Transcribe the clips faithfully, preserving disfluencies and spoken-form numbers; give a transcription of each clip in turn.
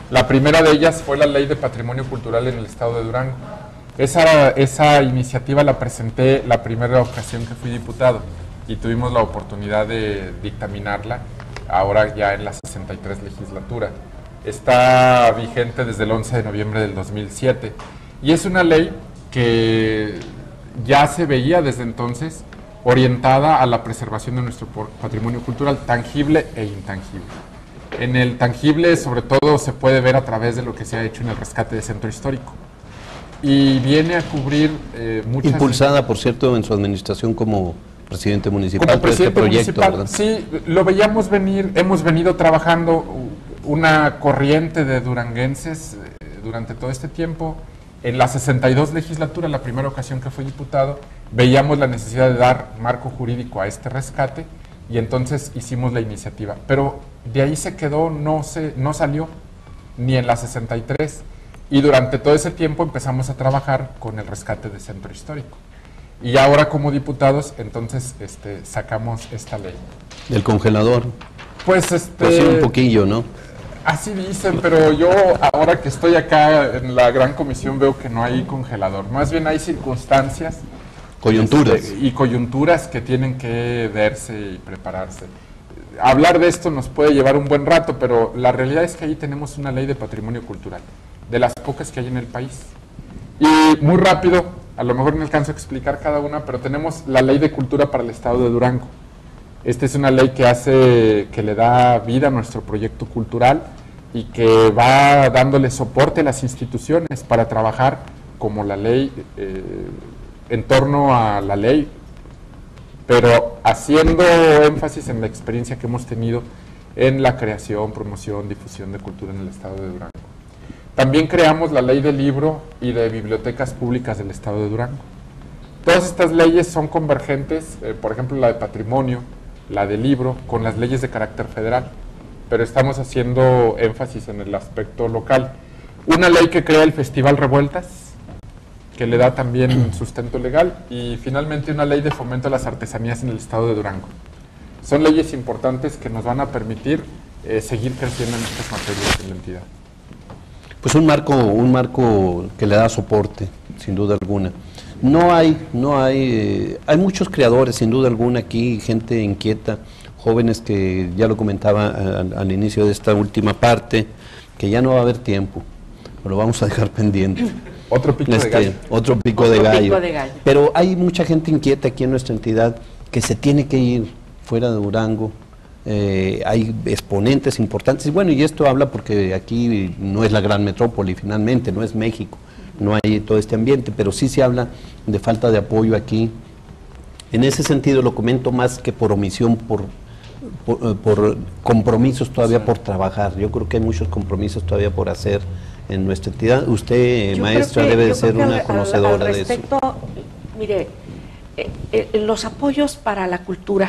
La primera de ellas fue la Ley de Patrimonio Cultural en el Estado de Durango. Esa, esa iniciativa la presenté la primera ocasión que fui diputado y tuvimos la oportunidad de dictaminarla ahora ya en la sesenta y tres legislatura. Está vigente desde el once de noviembre del dos mil siete y es una ley que ya se veía desde entonces orientada a la preservación de nuestro patrimonio cultural tangible e intangible. En el tangible, sobre todo, se puede ver a través de lo que se ha hecho en el rescate de centro histórico. Y viene a cubrir eh, muchas... Impulsada, por cierto, en su administración como presidente municipal. Como presidente este proyecto, municipal, ¿verdad? Sí, lo veíamos venir, hemos venido trabajando una corriente de duranguenses eh, durante todo este tiempo. En la sesenta y dos legislatura, la primera ocasión que fui diputado, veíamos la necesidad de dar marco jurídico a este rescate y entonces hicimos la iniciativa. Pero de ahí se quedó, no, se, no salió, ni en la sesenta y tres, y durante todo ese tiempo empezamos a trabajar con el rescate de centro histórico. Y ahora como diputados, entonces este, sacamos esta ley. ¿Del congelador? Pues este... Pues sí, un poquillo, ¿no? Así dicen, pero yo ahora que estoy acá en la gran comisión veo que no hay congelador. Más bien hay circunstancias... Coyunturas. Este, y coyunturas que tienen que verse y prepararse. Hablar de esto nos puede llevar un buen rato, pero la realidad es que ahí tenemos una ley de patrimonio cultural, de las pocas que hay en el país. Y muy rápido, a lo mejor no alcanzo a explicar cada una, pero tenemos la ley de cultura para el estado de Durango. Esta es una ley que hace, que le da vida a nuestro proyecto cultural y que va dándole soporte a las instituciones para trabajar como la ley, eh, en torno a la ley, pero haciendo énfasis en la experiencia que hemos tenido en la creación, promoción, difusión de cultura en el estado de Durango. También creamos la ley del libro y de bibliotecas públicas del estado de Durango. Todas estas leyes son convergentes, eh, por ejemplo la de patrimonio, la del libro, con las leyes de carácter federal, pero estamos haciendo énfasis en el aspecto local. Una ley que crea el Festival Revueltas, que le da también sustento legal, y finalmente una ley de fomento a las artesanías en el estado de Durango. Son leyes importantes que nos van a permitir eh, seguir creciendo en estas materias en la entidad. Pues un marco, un marco que le da soporte, sin duda alguna. No hay, no hay, eh, hay muchos creadores, sin duda alguna, aquí, gente inquieta, jóvenes que, ya lo comentaba al, al inicio de esta última parte, que ya no va a haber tiempo, lo vamos a dejar pendiente. Otro pico este, de gallo. Otro pico, otro de, gallo. pico de gallo. Pero hay mucha gente inquieta aquí en nuestra entidad que se tiene que ir fuera de Durango. Eh, hay exponentes importantes. Y bueno, y esto habla porque aquí no es la gran metrópoli finalmente, no es México, no hay todo este ambiente, pero sí se habla de falta de apoyo aquí. En ese sentido lo comento más que por omisión, por, por, por compromisos todavía por trabajar. Yo creo que hay muchos compromisos todavía por hacer en nuestra entidad. Usted, Yo maestra, que, debe de ser una al, conocedora al de eso. Mire, eh, eh, los apoyos para la cultura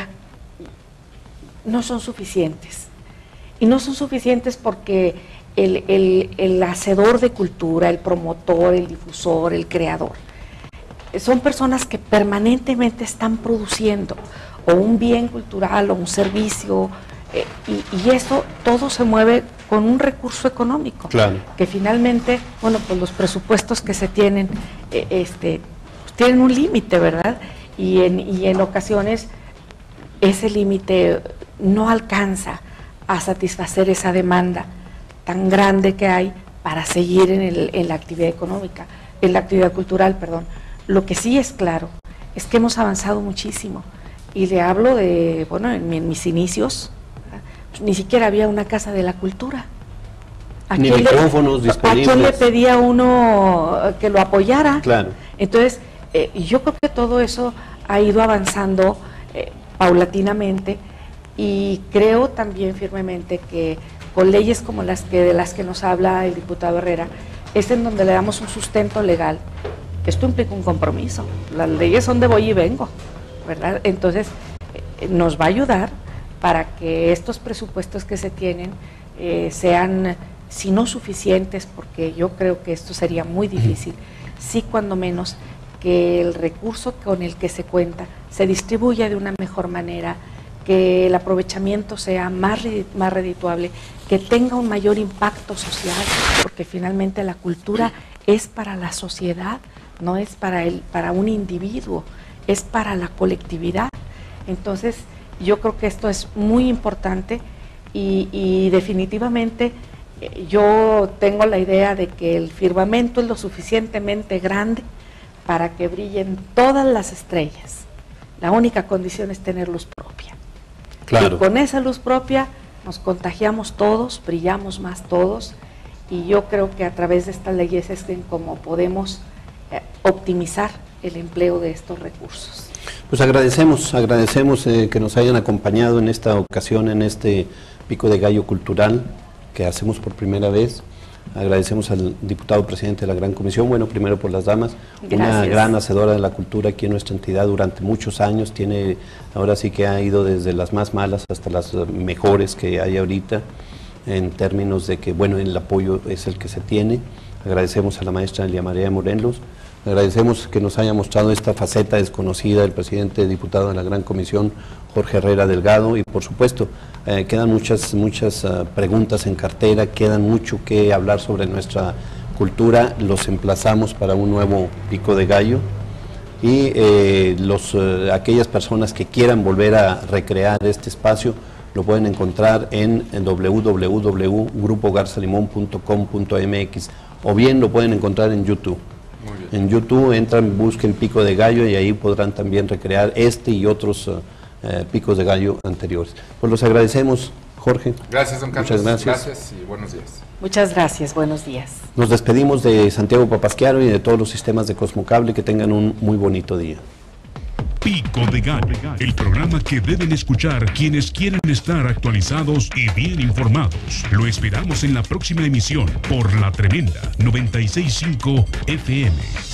no son suficientes. Y no son suficientes porque el, el, el hacedor de cultura, el promotor, el difusor, el creador, son personas que permanentemente están produciendo o un bien cultural o un servicio, eh, y, y eso todo se mueve con un recurso económico, claro, que finalmente, bueno, pues los presupuestos que se tienen, eh, este, pues tienen un límite, ¿verdad? Y en, y en ocasiones ese límite no alcanza a satisfacer esa demanda tan grande que hay para seguir en, el, en la actividad económica, en la actividad cultural, perdón. Lo que sí es claro es que hemos avanzado muchísimo, y le hablo de, bueno, en, en mis inicios, pues, ni siquiera había una casa de la cultura. ¿A Ni quién micrófonos le, disponibles. ¿A quién le pedía uno que lo apoyara? Claro. Entonces, eh, yo creo que todo eso ha ido avanzando eh, paulatinamente, y creo también firmemente que con leyes como las que de las que nos habla el diputado Herrera, es en donde le damos un sustento legal. Esto implica un compromiso. Las leyes son de voy y vengo, ¿verdad? Entonces, eh, nos va a ayudar para que estos presupuestos que se tienen eh, sean, si no suficientes, porque yo creo que esto sería muy difícil, sí cuando menos que el recurso con el que se cuenta se distribuya de una mejor manera, que el aprovechamiento sea más, más redituable, que tenga un mayor impacto social, porque finalmente la cultura es para la sociedad, no es para, el, para un individuo, es para la colectividad. Entonces, yo creo que esto es muy importante y, y definitivamente eh, yo tengo la idea de que el firmamento es lo suficientemente grande para que brillen todas las estrellas. La única condición es tener luz propia. Claro. Y con esa luz propia nos contagiamos todos, brillamos más todos, y yo creo que a través de estas leyes es como podemos eh, optimizar el empleo de estos recursos. Pues agradecemos, agradecemos eh, que nos hayan acompañado en esta ocasión, en este Pico de Gallo Cultural que hacemos por primera vez. Agradecemos al diputado presidente de la Gran Comisión, bueno, primero por las damas, Gracias. Una gran hacedora de la cultura aquí en nuestra entidad durante muchos años, tiene, ahora sí que ha ido desde las más malas hasta las mejores que hay ahorita, en términos de que, bueno, el apoyo es el que se tiene. Agradecemos a la maestra Elia María Morelos, agradecemos que nos haya mostrado esta faceta desconocida del presidente diputado de la Gran Comisión, Jorge Herrera Delgado, y por supuesto, eh, quedan muchas, muchas uh, preguntas en cartera, quedan mucho que hablar sobre nuestra cultura, los emplazamos para un nuevo Pico de Gallo, y eh, los, uh, aquellas personas que quieran volver a recrear este espacio, lo pueden encontrar en, en w w w punto grupo garza limón punto com punto m x, o bien lo pueden encontrar en YouTube. En YouTube entran, busquen Pico de Gallo y ahí podrán también recrear este y otros uh, uh, Picos de Gallo anteriores. Pues los agradecemos, Jorge. Gracias, don Carlos. Muchas gracias. Gracias y buenos días. Muchas gracias, buenos días. Nos despedimos de Santiago Papasquiaro y de todos los sistemas de Cosmocable. Que tengan un muy bonito día. Pico de Gallo, el programa que deben escuchar quienes quieren estar actualizados y bien informados. Lo esperamos en la próxima emisión por La Tremenda noventa y seis punto cinco F M.